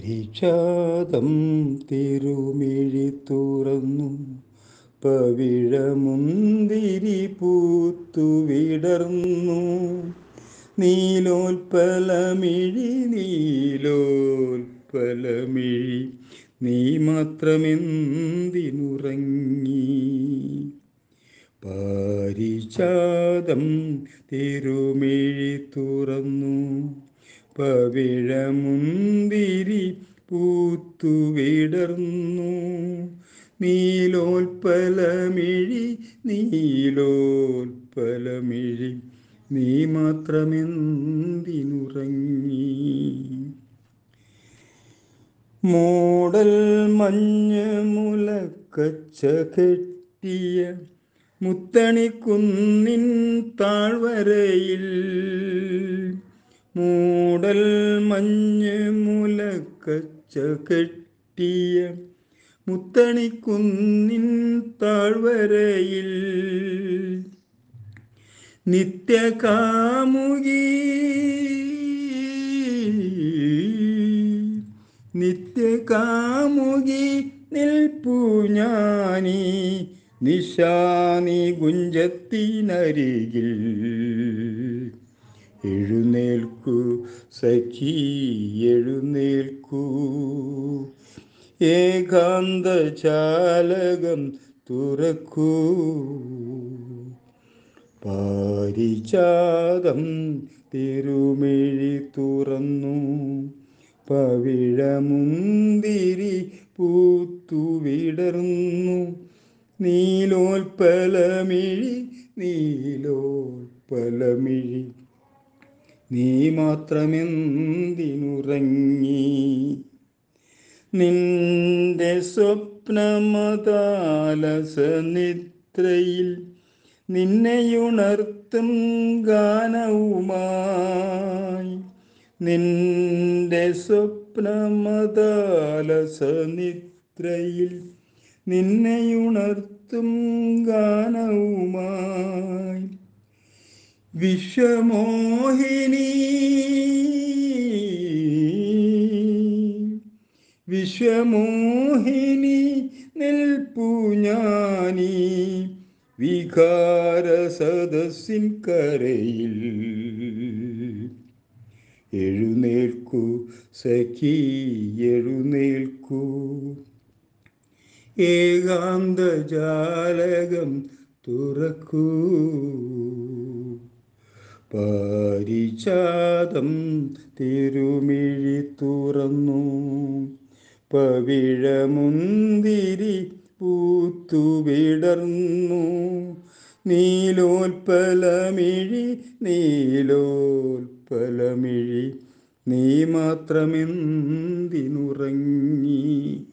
പാരിജാതം തിരുമിഴി തുറന്നു പവിഴമുന്തിരി പൂത്തു വിടർന്നു. നീലോൽപ്പലമിഴി നീലോൽപ്പലമിഴി നീ മാത്രമെന്തിനുറങ്ങി? പാരിജാതം തിരുമിഴി തുറന്നു പവിഴമുന്തിരി പൂത്തു വിടർന്നു. നീലോൽപ്പലമിഴി നീലോൽപ്പലമിഴി നീ മാത്രമെന്തിനുറങ്ങി? മൂടൽ മഞ്ഞ് മുലക്കച്ച കെട്ടിയ മുത്തണിക്കുന്നിൻ താഴ്വരയിൽ, മൂടൽ മഞ്ഞ് മുലക്കച്ച കെട്ടിയ മുത്തണിക്കുന്നിൻ താഴ്വരയിൽ, നിത്യകാമുകി നിത്യകാമുകി നിൽപ്പു ഞാനീ നിശാനി ഗുഞ്ചത്തിനരികിൽ. എഴുന്നേൽക്കൂ സഖി എഴുന്നേൽക്കൂ, ഏകാന്തജാലകം തുറക്കൂ. പാരിജാതം തിരുമിഴി തുറന്നു പവിഴമുന്തിരി പൂത്തു വിടർന്നു. നീലോൽപ്പലമിഴി നീലോൽപ്പലമിഴി നീ മാത്രമെന്തിനുറങ്ങി? നിന്റെ സ്വപ്നമതാലസനിദ്രയിൽ നിന്നെയുണർത്തും ഗാനവുമായി, നിന്റെ സ്വപ്നമതാലസനിദ്രയിൽ നിന്നെയുണർത്തും ഗാനവുമായി. വിശ്വമോഹിനി വിശ്വമോഹിനി നിൽപ്പു ഞാനീ വികാരസദസ്സിൻ കരയിൽ. എഴുന്നേൽക്കൂ സഖി എഴുന്നേൽക്കൂ, ഏകാന്തജാലകം തുറക്കൂ. പാരിജാതം തിരുമിഴി തുറന്നു പവിഴമുന്തിരി പൂത്തു വിടർന്നു. നീലോൽപ്പലമിഴി നീലോൽപ്പലമിഴി നീ മാത്രമെന്തിനുറങ്ങി?